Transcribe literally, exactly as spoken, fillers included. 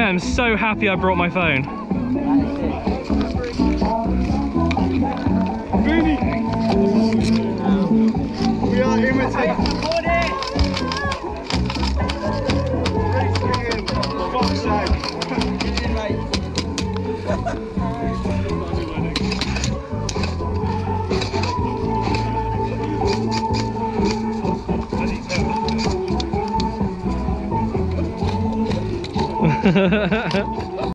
am so happy I brought my phone. We are imitating. Fuck's sake. Ha ha ha ha.